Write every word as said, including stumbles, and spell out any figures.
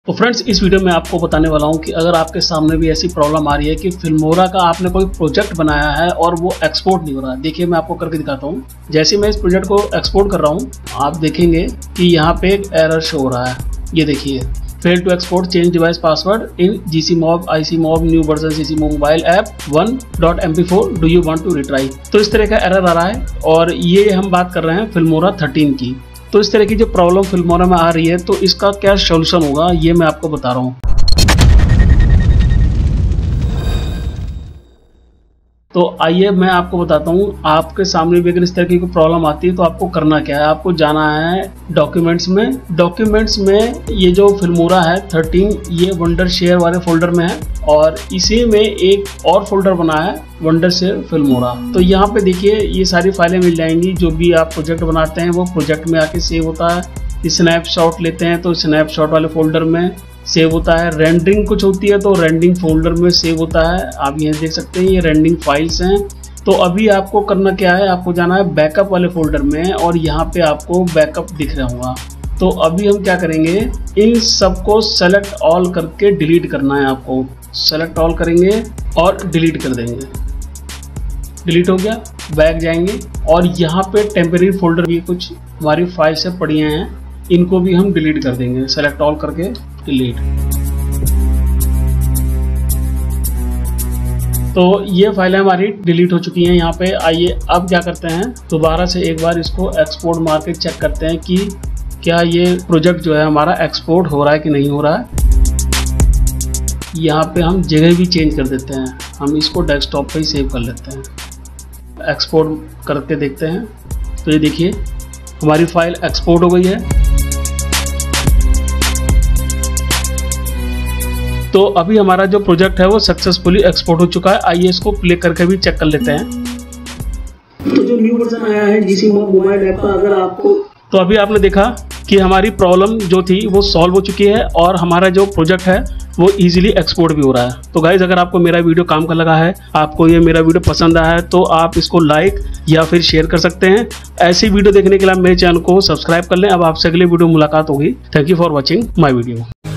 तो फ्रेंड्स, इस वीडियो में आपको बताने वाला हूं कि अगर आपके सामने भी ऐसी प्रॉब्लम आ रही है कि फिल्मोरा का आपने कोई प्रोजेक्ट बनाया है और वो एक्सपोर्ट नहीं हो रहा है। देखिए, मैं आपको करके दिखाता हूं। जैसे मैं इस प्रोजेक्ट को एक्सपोर्ट कर रहा हूं, आप देखेंगे कि यहाँ पे एक एरर शो हो रहा है। ये देखिए, fail to export change device password in जीसीमॉब आईसीमॉब new version CC mobile app one dot M P four do you want to retry. तो इस तरह का एरर आ रहा है और ये हम बात कर रहे हैं फिल्मोरा थर्टीन की। तो इस तरह की जो प्रॉब्लम फिल्मोरा में आ रही है, तो इसका क्या सॉल्यूशन होगा ये मैं आपको बता रहा हूँ। तो आइए मैं आपको बताता हूँ, आपके सामने भी अगर इस तरह की कोई प्रॉब्लम आती है तो आपको करना क्या है। आपको जाना है डॉक्यूमेंट्स में। डॉक्यूमेंट्स में ये जो फिल्मोरा है थर्टीन, ये वंडर शेयर वाले फोल्डर में है और इसी में एक और फोल्डर बना है वंडर शेयर फिल्मोरा। तो यहाँ पे देखिए, ये सारी फाइलें मिल जाएंगी। जो भी आप प्रोजेक्ट बनाते हैं वो प्रोजेक्ट में आके सेव होता है। स्नैपशॉट लेते हैं तो स्नैपशॉट वाले फोल्डर में सेव होता है। रेंडरिंग कुछ होती है तो रेंडरिंग फोल्डर में सेव होता है। आप ये देख सकते हैं, ये रेंडरिंग फाइल्स हैं। तो अभी आपको करना क्या है, आपको जाना है बैकअप वाले फोल्डर में और यहाँ पे आपको बैकअप दिख रहा होगा। तो अभी हम क्या करेंगे, इन सबको सेलेक्ट ऑल करके डिलीट करना है। आपको सेलेक्ट ऑल करेंगे और डिलीट कर देंगे। डिलीट हो गया, बैक जाएंगे और यहाँ पे टेम्परेरी फोल्डर भी कुछ हमारी फाइल से पड़ी हैं, इनको भी हम डिलीट कर देंगे। सेलेक्ट ऑल करके डिलीट। तो ये फाइलें हमारी डिलीट हो चुकी हैं। यहाँ पे आइए, अब क्या करते हैं, दोबारा से एक बार इसको एक्सपोर्ट मार के चेक करते हैं कि क्या ये प्रोजेक्ट जो है हमारा एक्सपोर्ट हो रहा है कि नहीं हो रहा है। यहाँ पे हम जगह भी चेंज कर देते हैं, हम इसको डेस्कटॉप पे ही सेव कर लेते हैं। एक्सपोर्ट करके देखते हैं। तो ये देखिए, हमारी फाइल एक्सपोर्ट हो गई है। तो अभी हमारा जो प्रोजेक्ट है वो सक्सेसफुली एक्सपोर्ट हो चुका है। आइए इसको प्ले करके भी चेक कर लेते हैं। तो जो न्यू वर्जन आया है जीसीमॉब मोबाइल ऐप का, अगर आपको तो अभी आपने देखा कि हमारी प्रॉब्लम जो थी वो सॉल्व हो चुकी है और हमारा जो प्रोजेक्ट है वो इजीली एक्सपोर्ट भी हो रहा है। तो गाइज, अगर आपको मेरा वीडियो काम का लगा है, आपको ये मेरा वीडियो पसंद आया है, तो आप इसको लाइक या फिर शेयर कर सकते हैं। ऐसी वीडियो देखने के लिए मेरे चैनल को सब्सक्राइब कर लें। अब आपसे अगले वीडियो मुलाकात होगी। Thank you for watching my video.